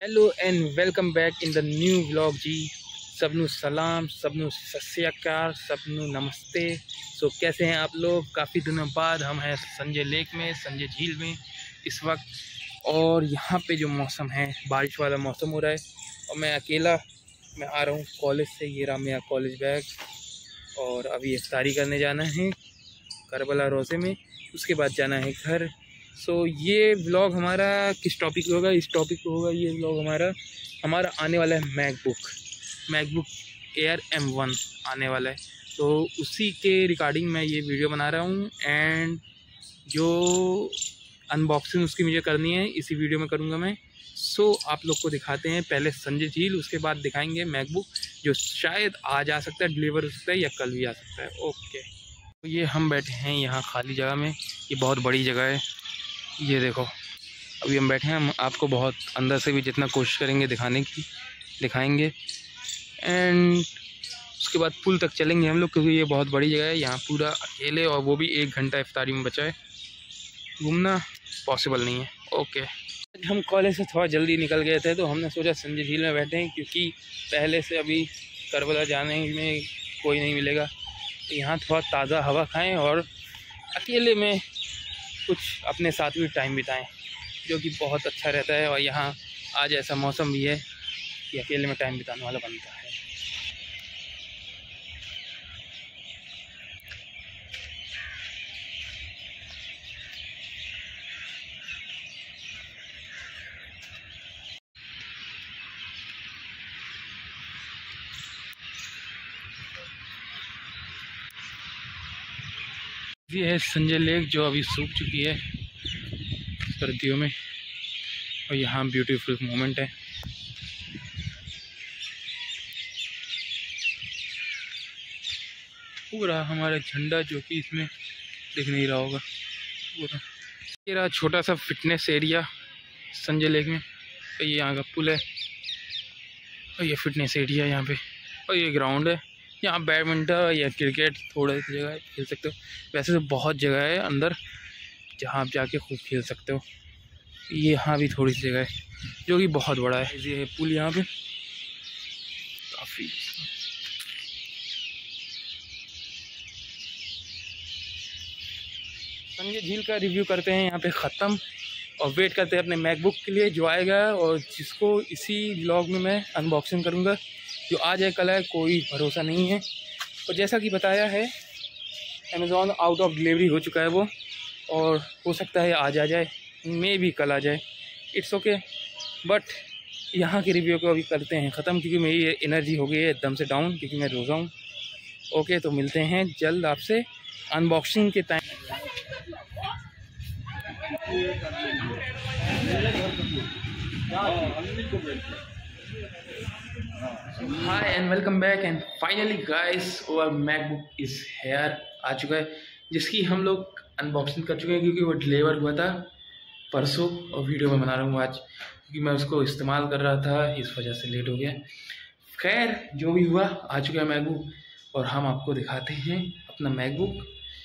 Hello and welcome back in the new vlog जी। सबनू सलाम, सबनू सत श्री अकाल, सबनू नमस्ते। सो कैसे हैं आप लोग? काफ़ी दिनों बाद हम हैं संजय लेक में, संजय झील में इस वक्त। और यहाँ पे जो मौसम है, बारिश वाला मौसम हो रहा है। और मैं अकेला आ रहा हूँ कॉलेज से। ये रहा मेरा कॉलेज बैग। और अभी इफ्तारी करने जाना है करबला रोज़े में, उसके बाद जाना है घर। सो ये व्लॉग हमारा किस टॉपिक पे होगा? इस टॉपिक पे होगा ये व्लॉग हमारा आने वाला है मैकबुक एयर M1 आने वाला है। तो उसी के रिगार्डिंग मैं ये वीडियो बना रहा हूँ। एंड जो अनबॉक्सिंग उसकी मुझे करनी है इसी वीडियो में करूँगा मैं। सो आप लोग को दिखाते हैं पहले संजय झील, उसके बाद दिखाएंगे मैकबुक, जो शायद आज आ सकता है, डिलीवर हो सकता है या कल भी आ सकता है। ओके, तो ये हम बैठे हैं यहाँ खाली जगह में। ये बहुत बड़ी जगह है, ये देखो। अभी हम बैठे हैं, हम आपको बहुत अंदर से भी जितना कोशिश करेंगे दिखाने की दिखाएंगे। एंड उसके बाद पुल तक चलेंगे हम लोग, क्योंकि ये बहुत बड़ी जगह है। यहाँ पूरा अकेले, और वो भी 1 घंटा इफ्तारी में बचा है, घूमना पॉसिबल नहीं है। ओके, हम कॉलेज से थोड़ा जल्दी निकल गए थे, तो हमने सोचा संजय झील में बैठे हैं, क्योंकि पहले से अभी करबला जाने में कोई नहीं मिलेगा। तो यहाँ थोड़ा ताज़ा हवा खाएँ और अकेले में कुछ अपने साथ भी टाइम बिताएं, जो कि बहुत अच्छा रहता है। और यहाँ आज ऐसा मौसम भी है कि अकेले में टाइम बिताने वाला बनता है। ये है संजय लेक, जो अभी सूख चुकी है सर्दियों में। और यहाँ ब्यूटीफुल मोमेंट है। पूरा हमारा झंडा, जो कि इसमें दिख नहीं रहा होगा पूरा। ये रहा छोटा सा फिटनेस एरिया संजय लेक में। और ये यहाँ का पुल है, और ये फिटनेस एरिया यहाँ पे। और ये ग्राउंड है, यहाँ बैडमिंटन या क्रिकेट थोड़ा सी जगह है, खेल सकते हो। वैसे तो बहुत जगह है अंदर जहाँ आप जाके खूब खेल सकते हो। ये यहाँ भी थोड़ी सी जगह है, जो कि बहुत बड़ा है। ये है पुल यहाँ पे काफ़ी। संजय झील का रिव्यू करते हैं यहाँ पे ख़त्म, और वेट करते हैं अपने मैकबुक के लिए जो आएगा, और जिसको इसी व्लॉग में मैं अनबॉक्सिंग करूँगा। जो आज है कल है कोई भरोसा नहीं है। और जैसा कि बताया है, अमेज़ॉन आउट ऑफ डिलीवरी हो चुका है वो, और हो सकता है आज आ जाए, मे भी कल आ जाए। इट्स ओके, बट यहाँ के रिव्यू को अभी करते हैं ख़त्म, क्योंकि मेरी एनर्जी हो गई है एकदम से डाउन, क्योंकि मैं रोज़ा हूँ। ओके, तो मिलते हैं जल्द आपसे अनबॉक्सिंग के time. Hi and welcome back. And finally guys, और मैकबुक इज़ हेयर आ चुका है, जिसकी हम लोग अनबॉक्सिंग कर चुके हैं, क्योंकि वो डिलीवर हुआ था परसों। और वीडियो में बना रहा हूँ आज, क्योंकि मैं उसको इस्तेमाल कर रहा था, इस वजह से लेट हो गया। खैर, जो भी हुआ, आ चुका है मैकबुक, और हम आपको दिखाते हैं अपना मैकबुक।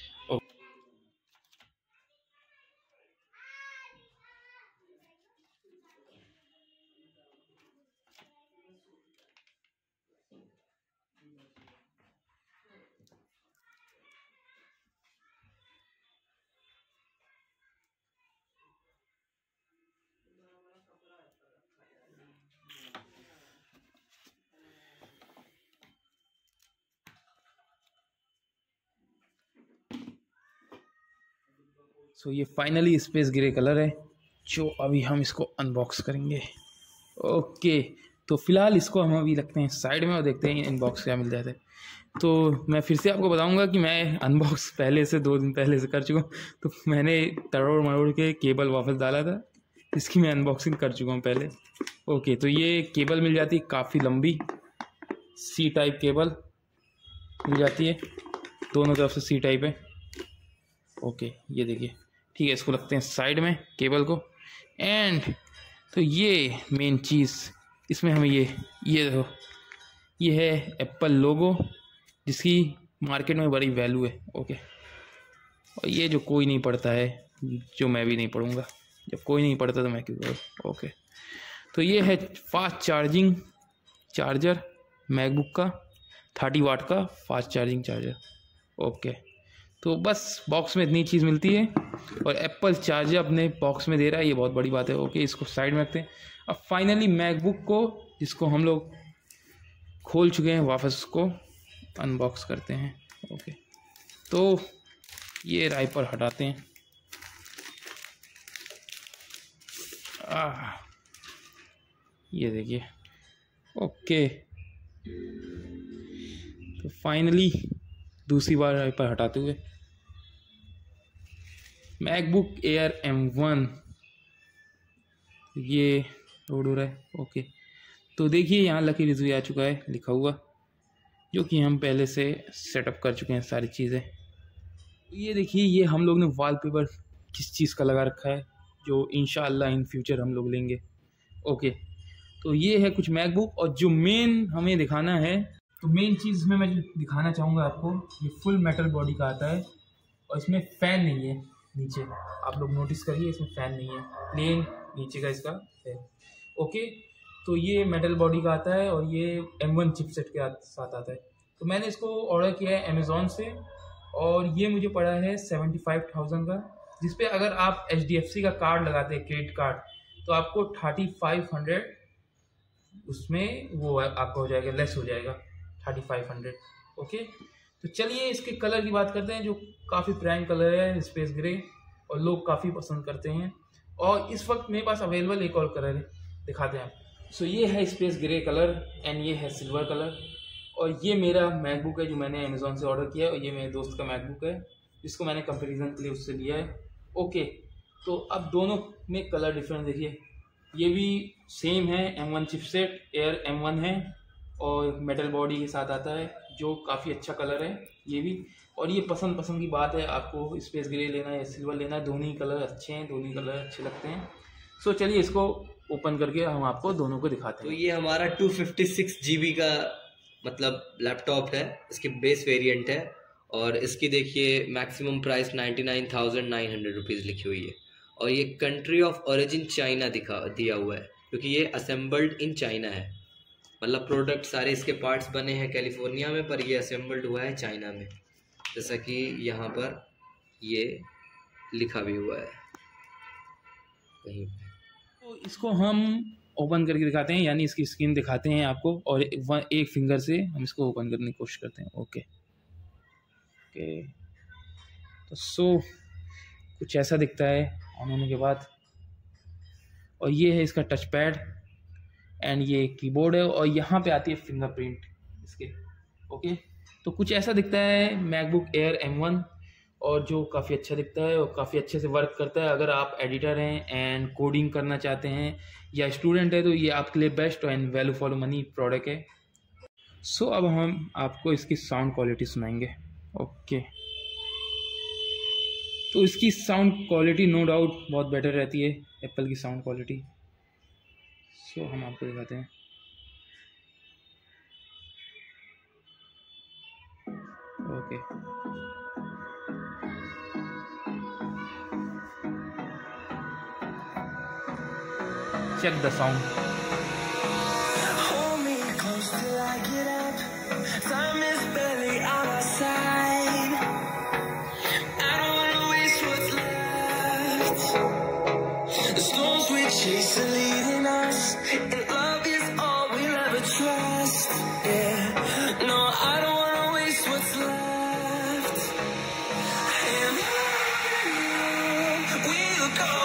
सो ये फाइनली स्पेस ग्रे कलर है, जो अभी हम इसको अनबॉक्स करेंगे। ओके, तो फिलहाल इसको हम अभी रखते हैं साइड में, और देखते हैं इनबॉक्स क्या मिल जाता है। तो मैं फिर से आपको बताऊंगा कि मैं अनबॉक्स पहले से 2 दिन पहले से कर चुका हूँ। तो मैंने तड़ोड़ मड़ोड़ के केबल वापस डाला था, इसकी मैं अनबॉक्सिंग कर चुका हूँ पहले। ओके, तो ये केबल मिल जाती है काफ़ी लंबी, सी टाइप केबल मिल जाती है, दोनों तरफ से सी टाइप है। ओके, ये देखिए, ठीक है। इसको रखते हैं साइड में केबल को। एंड तो ये मेन चीज़ इसमें हमें ये देखो, ये है एप्पल लोगो, जिसकी मार्केट में बड़ी वैल्यू है। ओके, और ये जो कोई नहीं पढ़ता है, जो मैं भी नहीं पढ़ूँगा, जब कोई नहीं पढ़ता तो मैं क्यों करूँ। ओके, तो ये है फास्ट चार्जिंग चार्जर मैकबुक का, 30 वाट का फास्ट चार्जिंग चार्जर। ओके, तो बस बॉक्स में इतनी चीज़ मिलती है और एप्पल चार्जर अपने बॉक्स में दे रहा है, ये बहुत बड़ी बात है। ओके, इसको साइड में रखते हैं। अब फाइनली मैकबुक को, जिसको हम लोग खोल चुके हैं, वापस उसको अनबॉक्स करते हैं। ओके, तो ये राइपर हटाते हैं। ये देखिए। ओके, तो फाइनली दूसरी बार राइपर हटाते हुए मैकबुक एयर M1 ये लोड हो रहा है। ओके, तो देखिए यहाँ लकी रिव्यू आ चुका है लिखा हुआ, जो कि हम पहले से सेटअप कर चुके हैं सारी चीज़ें। ये देखिए, ये हम लोग ने वॉलपेपर किस चीज़ का लगा रखा है, जो इंशाअल्लाह इन फ्यूचर हम लोग लेंगे। ओके, तो ये है कुछ मैकबुक, और जो मेन हमें दिखाना है, तो मेन चीज़ में मैं जो दिखाना चाहूँगा आपको, ये फुल मेटल बॉडी का आता है और इसमें फ़ैन नहीं है नीचे। आप लोग नोटिस करिए, इसमें फ़ैन नहीं है, प्लेन नीचे का इसका है। ओके, तो ये मेटल बॉडी का आता है और ये M1 चिपसेट के साथ आता है। तो मैंने इसको ऑर्डर किया है अमेज़ॉन से, और ये मुझे पड़ा है 75,000 का, जिस पे अगर आप HDFC का कार्ड लगाते हैं, क्रेडिट कार्ड, तो आपको 3500 उसमें वो आपका हो जाएगा, लेस हो जाएगा 3500। ओके, तो चलिए इसके कलर की बात करते हैं, जो काफ़ी प्राइम कलर है, स्पेस ग्रे, और लोग काफ़ी पसंद करते हैं। और इस वक्त मेरे पास अवेलेबल एक और कलर है, दिखाते हैं आप। सो ये है स्पेस ग्रे कलर एंड ये है सिल्वर कलर, और ये मेरा मैकबुक है जो मैंने अमेज़ॉन से ऑर्डर किया है, और ये मेरे दोस्त का मैकबुक है जिसको मैंने कंपेरिजन के लिए उससे लिया है। ओके, तो अब दोनों में कलर डिफरेंस देखिए। ये भी सेम है, M1 चिपसेट एयर M1 है और मेटल बॉडी के साथ आता है, जो काफ़ी अच्छा कलर है ये भी। और ये पसंद की बात है, आपको स्पेस ग्रे लेना है या सिल्वर लेना है, दोनों ही कलर अच्छे हैं, दोनों ही कलर अच्छे लगते हैं। सो चलिए इसको ओपन करके हम आपको दोनों को दिखाते हैं। तो ये हमारा 256 GB का मतलब लैपटॉप है, इसकी बेस वेरिएंट है, और इसकी देखिए मैक्सिमम प्राइस 99,900 रुपीज़ लिखी हुई है, और ये कंट्री ऑफ ओरिजिन चाइना दिया हुआ है, क्योंकि ये असेंबल्ड इन चाइना है। मतलब प्रोडक्ट सारे इसके पार्ट्स बने हैं कैलिफोर्निया में, पर ये असेंबल्ड हुआ है चाइना में, जैसा कि यहाँ पर ये लिखा भी हुआ है कहीं पे। तो इसको हम ओपन करके दिखाते हैं, यानी इसकी स्क्रीन दिखाते हैं आपको, और एक फिंगर से हम इसको ओपन करने की कोशिश करते हैं। ओके ओके, तो सो कुछ ऐसा दिखता है ऑन होने के बाद, और ये है इसका टच पैड एंड ये कीबोर्ड है, और यहाँ पे आती है फिंगरप्रिंट इसके। ओके, तो कुछ ऐसा दिखता है मैकबुक एयर M1, और जो काफ़ी अच्छा दिखता है और काफ़ी अच्छे से वर्क करता है। अगर आप एडिटर हैं एंड कोडिंग करना चाहते हैं या स्टूडेंट है, तो ये आपके लिए best and value for money product है। सो अब हम आपको इसकी साउंड क्वालिटी सुनाएंगे। ओके, तो इसकी साउंड क्वालिटी नो डाउट बहुत बेटर रहती है एप्पल की साउंड क्वालिटी। सो हम आपको दिखाते हैं। Okay, check the sound. Hold me close till I get up. Time is barely on our side. I don't wanna waste what's left. The storms we chase are leading us, and love is all we'll ever trust. Yeah, no, I don't wanna waste what's left. And on we'll go.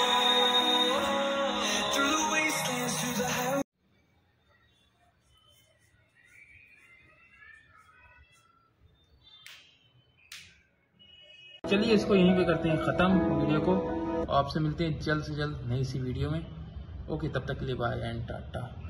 चलिए इसको यहीं पे करते हैं ख़त्म video को। आपसे मिलते हैं जल्द से जल्द नई सी वीडियो में। ओके, तब तक के लिए बाय एंड टाटा।